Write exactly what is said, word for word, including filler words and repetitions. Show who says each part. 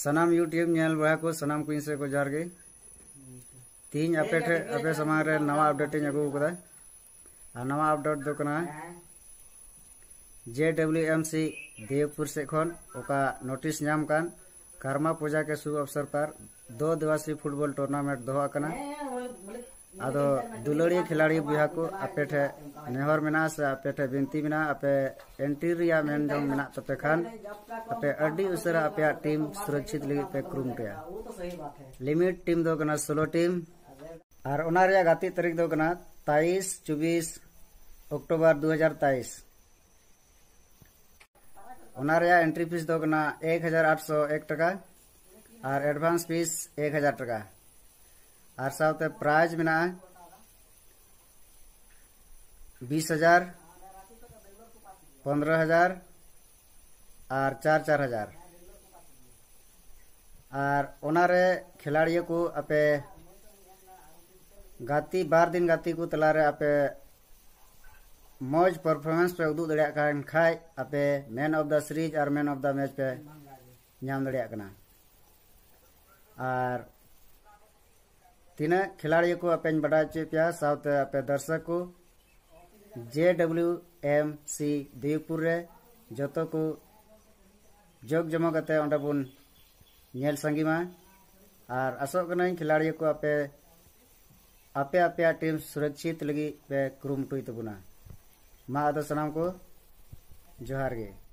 Speaker 1: सनाम YouTube nail बड़ा को सनाम को से को जार गे तीन अपे ठे अपे समांग रे नवा अपडेट इन अगू कदा आ नवा अपडेट दो कना जे डब्ल्यू एम सी देवपुर से खन ओका नोटिस नाम कान कर्मा पूजा के शुभ अवसर पर दो दिवसीय फुटबॉल टूर्नामेंट दोहा कना आदो दुलड़िया खिलाड़ी बुहा को अपे ठे नेहर मेना से अपे ठे बिनती मेना अपे एंट्री रिया मेन जंग मेना तपे खान अपे अड्डी उसरा अपे टीम सुरक्षित लगी पे क्रूम के लिमिट टीम दो कना सोलो टीम और ओना रिया गाती तारीख दो कना तेईस चौबीस अक्टूबर दो हजार तेईस ओना रिया एंट्री फीस दो कना एक हजार आठ सौ एक टका और एडवांस फीस एक हजार टका और साथ प्राइज में बीस हजार पंद्रह हजार और चार चार हजार और ओनारे खिलाड़ियों को अपे गाती बार दिन गाती को तला रे अपे मौज परफॉर्मेंस पे उदू दड़िया कान खाय अपे मैन ऑफ द सीरीज और मैन ऑफ द मैच पे नाम दड़िया कना और तीना खिलाड़ियों को अपने बड़ा चेपिया साथ अपे दर्शक को J W M C Devpur रे जतो को जोग जमा करते अंडा बुन नेल संगीमा और असोक कना खिलाड़ियों को अपे अपे अपे टीम सुरक्षित लगी पे क्रूम टुई तबुना मा आदो सनाम को जोहार गे।